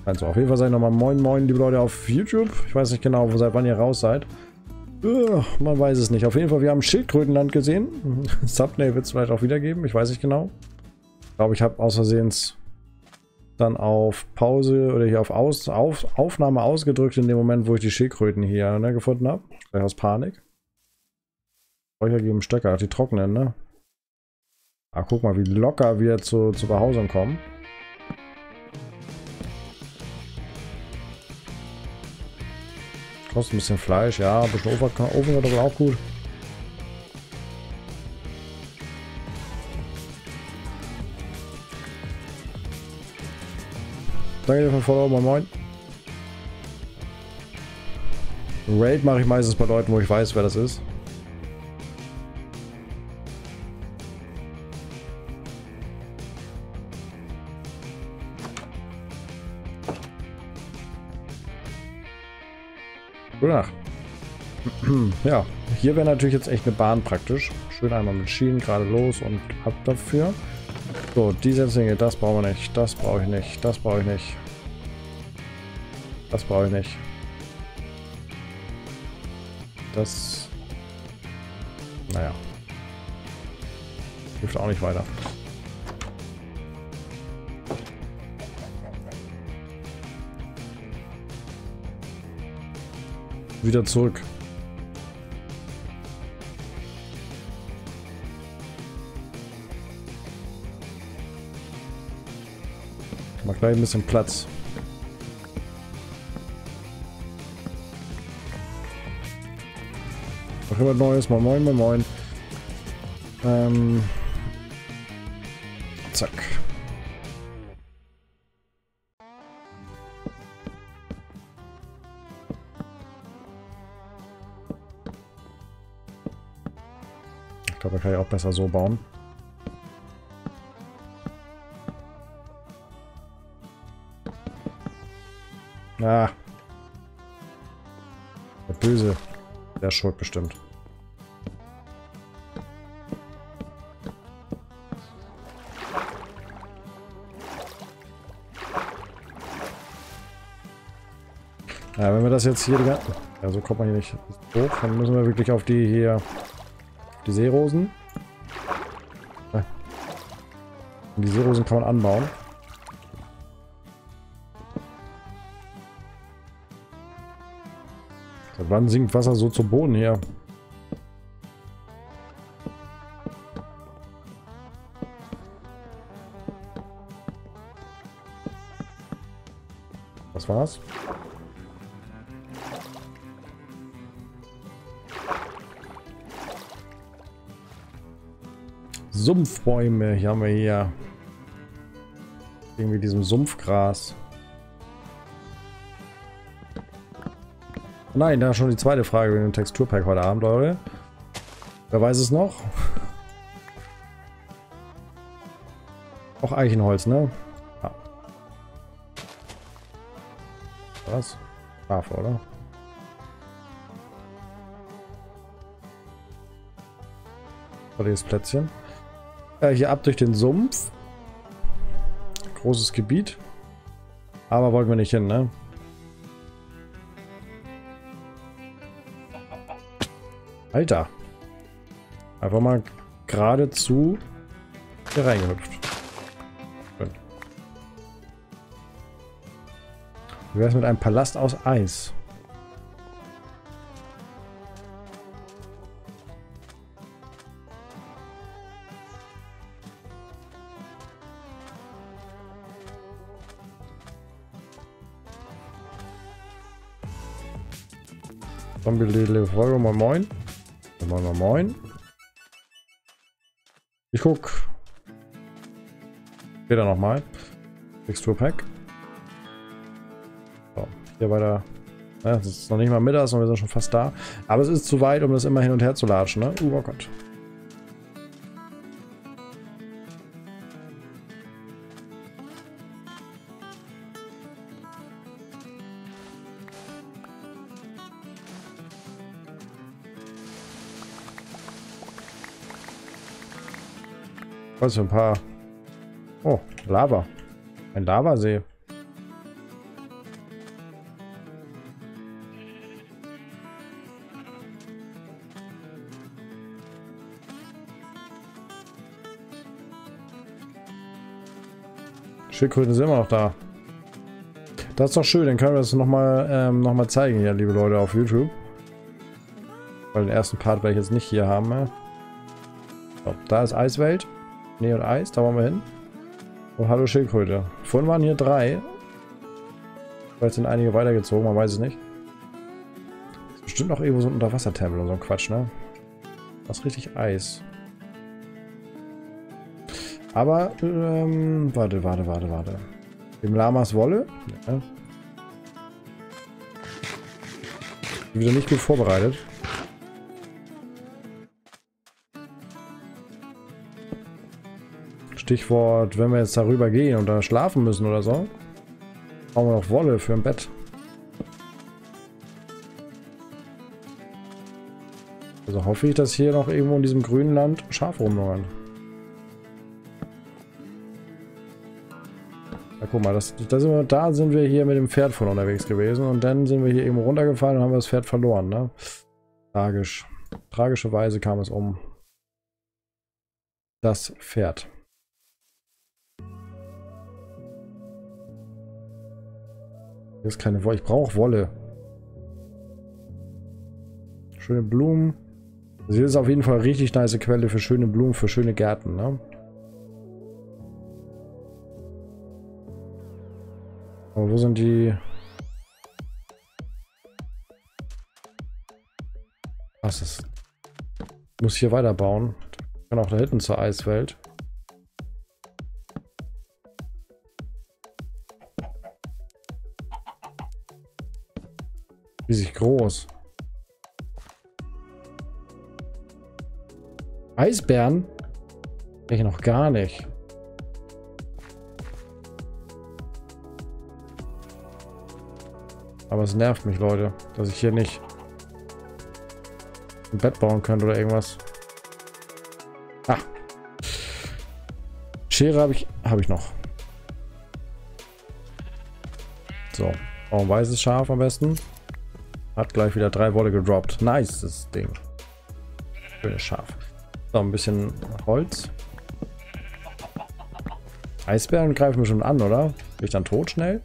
Also auf jeden Fall sage ich nochmal Moin Moin, liebe Leute auf YouTube. Ich weiß nicht genau, seit wann ihr raus seid. Man weiß es nicht. Auf jeden Fall, wir haben Schildkrötenland gesehen. Thumbnail wird es vielleicht auch wiedergeben. Ich weiß nicht genau. Ich glaube, ich habe aus Versehens dann auf Pause oder hier auf Aufnahme ausgedrückt in dem Moment, wo ich die Schildkröten hier gefunden habe. Vielleicht aus Panik. Räucher geben Stöcker, die trocknen, ne? Ah, guck mal, wie locker wir zur Behausung kommen. Kostet ein bisschen Fleisch, ja, ein bisschen Ofen wird aber auch gut. Danke dir für Follow, moin moin. Raid mache ich meistens bei Leuten, wo ich weiß, wer das ist. Gute Nacht. Ja, hier wäre natürlich jetzt echt eine Bahn praktisch. Schön einmal mit Schienen gerade los und ab dafür. So, die Setzlinge, das brauchen wir nicht. Das brauche ich nicht. Das brauche ich nicht. Das brauche ich nicht. Das... Naja. Hilft auch nicht weiter. Wieder zurück. Mal gleich ein bisschen Platz. Noch immer Neues, moin moin, moin moin. Zack. Ich glaube, da kann ich auch besser so bauen. Ah. Der Böse. Der ist schuld bestimmt. Ja, wenn wir das jetzt hier... Ja, so kommt man hier nicht hoch. Dann müssen wir wirklich auf die hier... Die Seerosen. Und die Seerosen kann man anbauen. Seit wann sinkt Wasser so zu Boden hier? Was war's? Sumpfbäume, hier haben wir hier irgendwie diesem Sumpfgras. Nein, da schon die zweite Frage mit dem Texturpack heute Abend, Leute. Wer weiß es noch? Auch Eichenholz, ne? Ja. Was? Schafe, oder? Volles Plätzchen. Hier ab durch den Sumpf. Großes Gebiet. Aber wollten wir nicht hin, ne? Alter. Einfach mal geradezu hier reingehüpft. Schön. Wie wäre es mit einem Palast aus Eis? Zombie Folge, moin moin. Moin moin moin. Ich guck später nochmal. Texturpack. So, hier weiter. Ja, es ist noch nicht mal mittags und wir sind schon fast da. Aber es ist zu weit, um das immer hin und her zu latschen, ne? Oh Gott. Was für ein paar... Oh, Lava. Ein Lavasee. Schildkröten sind immer noch da. Das ist doch schön, dann können wir das noch mal zeigen hier, liebe Leute, auf YouTube. Weil den ersten Part werde ich jetzt nicht hier haben. So, da ist Eiswelt. Schnee und Eis, da wollen wir hin. Und hallo Schildkröte. Vorhin waren hier 3. Vielleicht sind einige weitergezogen, man weiß es nicht. Das ist bestimmt noch irgendwo so ein Unterwassertempel und so ein Quatsch, ne? Das ist richtig Eis. Aber, warte. Dem Lamas Wolle? Ja. Wieder nicht gut vorbereitet. Stichwort, wenn wir jetzt darüber gehen und da schlafen müssen oder so, brauchen wir noch Wolle für ein Bett. Also hoffe ich, dass hier noch irgendwo in diesem grünen Land Schafe rumlungern. Ja, guck mal, da sind wir hier mit dem Pferd von unterwegs gewesen und dann sind wir hier irgendwo runtergefallen und haben das Pferd verloren, ne? Tragisch. Tragischerweise kam es um das Pferd. Hier ist keine Wolle. Ich brauche Wolle. Schöne Blumen. Also hier ist auf jeden Fall eine richtig nice Quelle für schöne Blumen, für schöne Gärten, ne? Aber wo sind die? Was ist? Ich muss hier weiterbauen. Ich kann auch da hinten zur Eiswelt. Riesig groß. Eisbären? Ich noch gar nicht. Aber es nervt mich, Leute, dass ich hier nicht ein Bett bauen könnte oder irgendwas. Ah. Schere habe ich noch. So. Auch ein weißes Schaf am besten. Hat gleich wieder 3 Wolle gedroppt. Nice, das Ding. Schönes Schaf. So, ein bisschen Holz. Eisbären greifen wir schon an, oder? Bin ich dann tot schnell?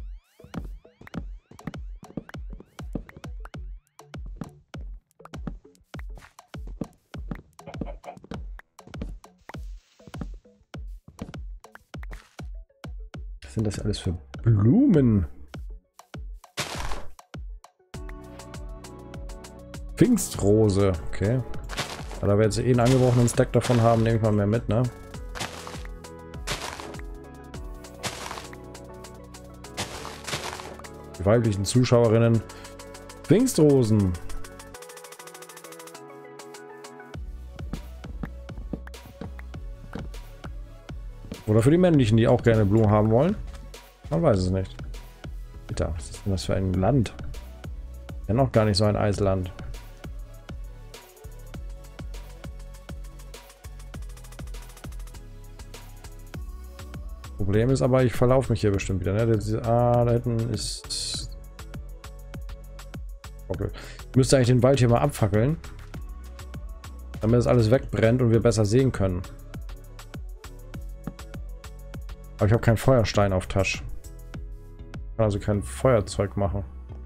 Was sind das alles für Blumen? Pfingstrose, okay. Ja, da wir jetzt eh einen angebrochenen Stack davon haben, nehme ich mal mehr mit, ne? Die weiblichen Zuschauerinnen. Pfingstrosen. Oder für die männlichen, die auch gerne Blumen haben wollen. Man weiß es nicht. Bitte, was ist denn das für ein Land? Ja, noch gar nicht so ein Eisland. Problem ist aber, ich verlaufe mich hier bestimmt wieder. Ne? Da hinten ist... Okay. Ich müsste eigentlich den Wald hier mal abfackeln. Damit das alles wegbrennt und wir besser sehen können. Aber ich habe keinen Feuerstein auf Tasche. Ich kann also kein Feuerzeug machen.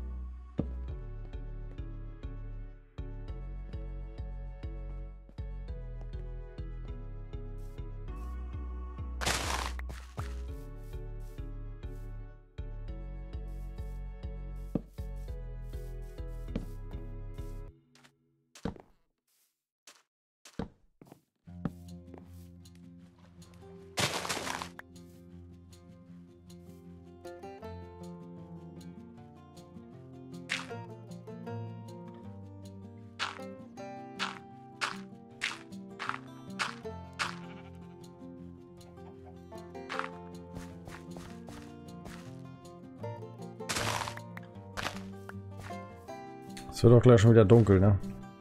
Es wird auch gleich schon wieder dunkel, ne?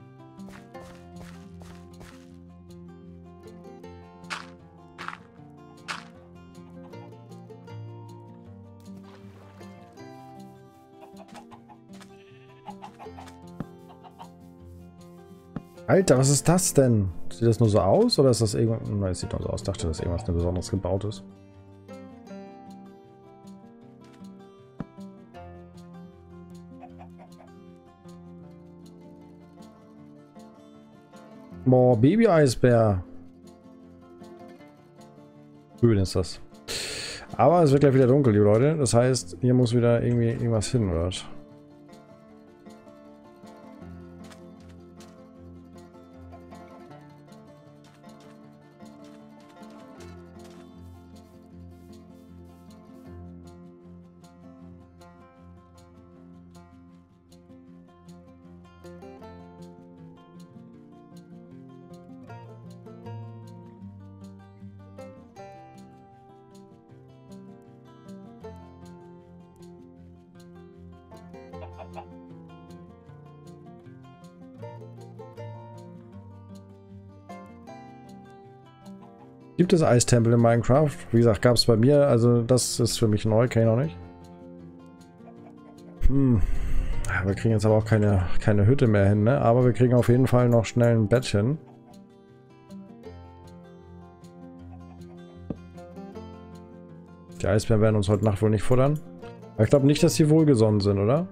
Alter, was ist das denn? Sieht das nur so aus oder ist das irgendwas? Nein, es sieht nur so aus. Ich dachte, dass irgendwas Besonderes gebaut ist. Boah, Baby-Eisbär. Schön ist das. Aber es wird gleich wieder dunkel, die Leute. Das heißt, hier muss wieder irgendwie irgendwas hin, oder was? Gibt es Eistempel in Minecraft? Wie gesagt, gab es bei mir, also das ist für mich neu, kenne ich noch nicht. Ja, wir kriegen jetzt aber auch keine Hütte mehr hin, ne? Aber wir kriegen auf jeden Fall noch schnell ein Bettchen. Die Eisbären werden uns heute Nacht wohl nicht futtern. Aber ich glaube nicht, dass sie wohlgesonnen sind, oder?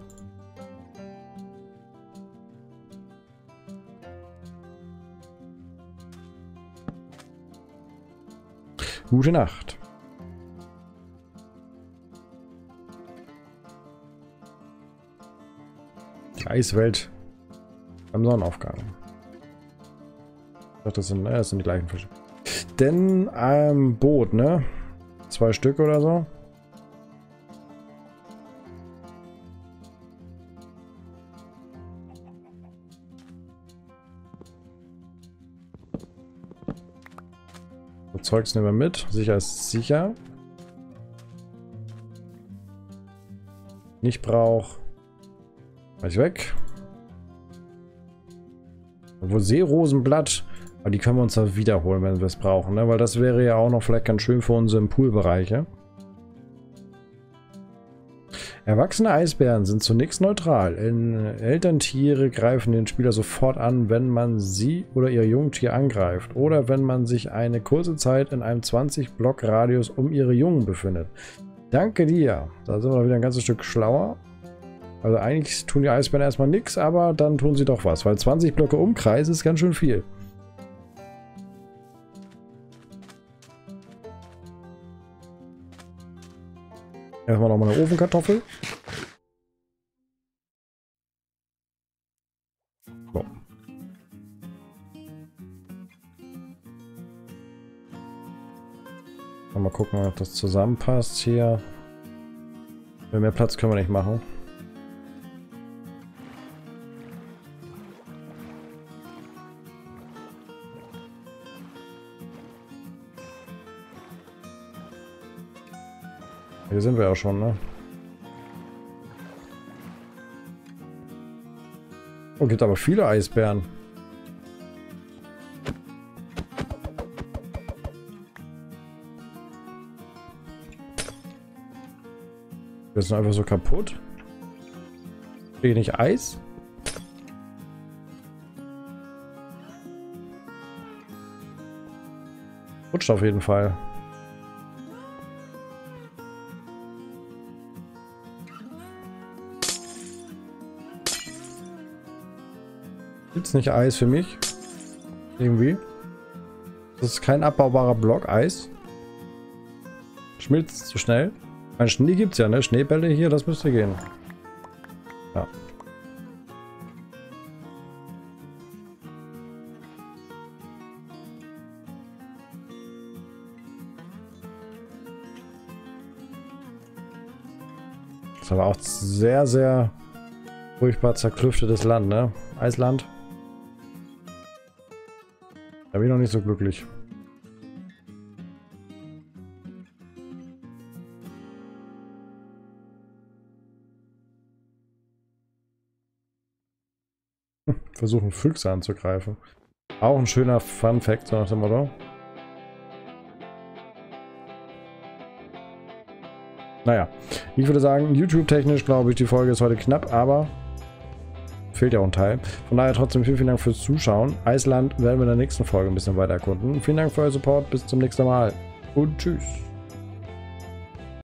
Gute Nacht. Die Eiswelt beim Sonnenaufgang. Ich dachte, das sind die gleichen Fische. Denn ein Boot, ne? 2 Stück oder so. Zeugs nehmen wir mit. Sicher ist sicher. Nicht brauch. Gleich weg. Obwohl Seerosenblatt. Aber die können wir uns da wiederholen, wenn wir es brauchen. Ne? Weil das wäre ja auch noch vielleicht ganz schön für unsere Poolbereiche. Erwachsene Eisbären sind zunächst neutral. Elterntiere greifen den Spieler sofort an, wenn man sie oder ihr Jungtier angreift. Oder wenn man sich eine kurze Zeit in einem 20-Block-Radius um ihre Jungen befindet. Danke dir. Da sind wir wieder ein ganzes Stück schlauer. Also eigentlich tun die Eisbären erstmal nichts, aber dann tun sie doch was. Weil 20 Blöcke Umkreis ist ganz schön viel. Erstmal nochmal eine Ofenkartoffel. So. Mal gucken, ob das zusammenpasst hier. Mehr Platz können wir nicht machen. Hier sind wir ja schon, ne? Oh, gibt aber viele Eisbären. Wir sind einfach so kaputt. Kriege ich nicht Eis? Rutscht auf jeden Fall. Gibt's nicht Eis für mich? Irgendwie. Das ist kein abbaubarer Block Eis. Schmilzt zu schnell. Ein Schnee gibt's ja, ne? Schneebälle hier, das müsste gehen. Ja. Das ist aber auch sehr, sehr furchtbar zerklüftetes Land, ne? Eisland. Da bin ich noch nicht so glücklich. Versuchen Füchse anzugreifen. Auch ein schöner Fun-Fact, so nach dem Motto. Naja, ich würde sagen, YouTube-technisch glaube ich, die Folge ist heute knapp, aber fehlt ja auch ein Teil. Von daher trotzdem vielen Dank fürs Zuschauen. Eisland werden wir in der nächsten Folge ein bisschen weiter erkunden. Vielen Dank für euren Support. Bis zum nächsten Mal. Und tschüss.